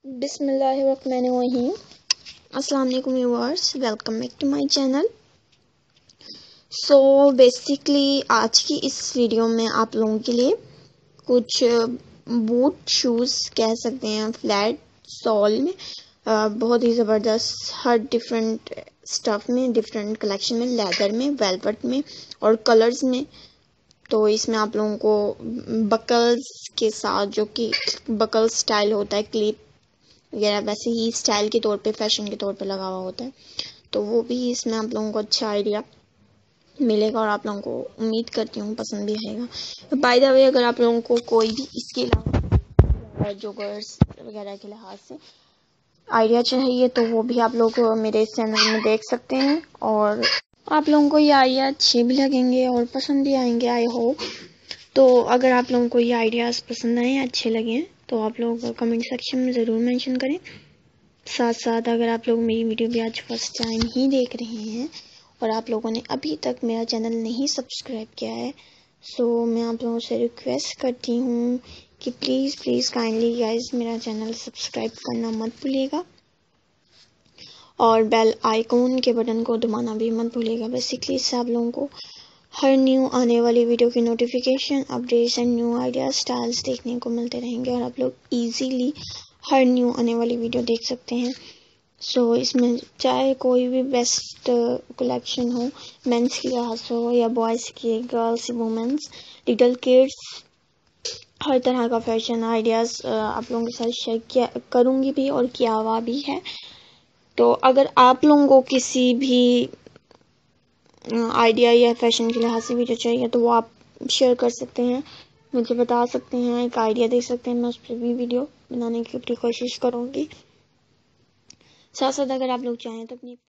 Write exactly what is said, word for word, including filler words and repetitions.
बिस्मिल्लाहिर्रहमानिर्रहीम। अस्सलाम वालेकुम viewers, welcome back to my channel. So basically आज की इस वीडियो में आप लोगों के लिए कुछ बूट शूज़ कह सकते हैं, फ्लैट सोल में आ, बहुत ही ज़बरदस्त, हर डिफरेंट स्टफ़ में, डिफरेंट कलेक्शन में, लेदर में, वेलवेट में और कलर्स में। तो इसमें आप लोगों को बकल्स के साथ, जो कि बकल स्टाइल होता है, क्लिप वगैरह वैसे ही स्टाइल के तौर पे, फैशन के तौर पे लगा हुआ होता है, तो वो भी इसमें आप लोगों को अच्छा आइडिया मिलेगा और आप लोगों को उम्मीद करती हूँ पसंद भी आएगा। बाय द वे, अगर आप लोगों को कोई भी इसके अलावा जोगर्स वगैरह के लिहाज से आइडिया चाहिए तो वो भी आप लोग मेरे इस चैनल में देख सकते हैं और आप लोगों को ये आइडिया अच्छे भी लगेंगे और पसंद भी आएंगे, आई होप। तो अगर आप लोगों को ये आइडियाज़ पसंद आए, अच्छे लगे, तो आप लोग कमेंट सेक्शन में ज़रूर मेंशन करें। साथ साथ अगर आप लोग मेरी वीडियो भी आज फर्स्ट टाइम ही देख रहे हैं और आप लोगों ने अभी तक मेरा चैनल नहीं सब्सक्राइब किया है, सो मैं आप लोगों से रिक्वेस्ट करती हूँ कि प्लीज़ प्लीज़ काइंडली गाइस मेरा चैनल सब्सक्राइब करना मत भूलिएगा और बेल आइकॉन के बटन को दबाना भी मत भूलिएगा। बेसिकली इससे आप लोगों को हर न्यू आने वाली वीडियो की notification, updates and new idea styles देखने को मिलते रहेंगे और आप लोग इजीली हर न्यू आने वाली वीडियो देख सकते हैं। सो so, इसमें चाहे कोई भी बेस्ट कलेक्शन हो, मेंस की लिहाज हो या बॉयज़ की, गर्ल्स, वुमेंस, लिटिल किड्स, हर तरह का फैशन आइडियाज़ आप लोगों के साथ शेयर किया करूँगी भी और किया हुआ भी है। तो अगर आप लोगों को किसी भी आइडिया या फैशन के लिहाज से वीडियो चाहिए तो वो आप शेयर कर सकते हैं, मुझे बता सकते हैं, एक आइडिया दे सकते हैं, मैं उस पर भी वीडियो बनाने की पूरी कोशिश करूँगी। साथ साथ अगर आप लोग चाहें तो अपनी